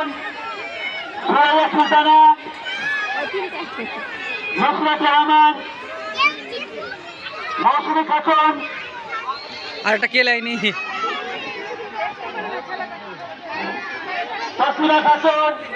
খাতুন, সুরাইয়া সুলতানা, নুসরাত রহমান, মৌসুমী খাতুন, আর একটা কে লাইনি তাসমিরা খাতুন,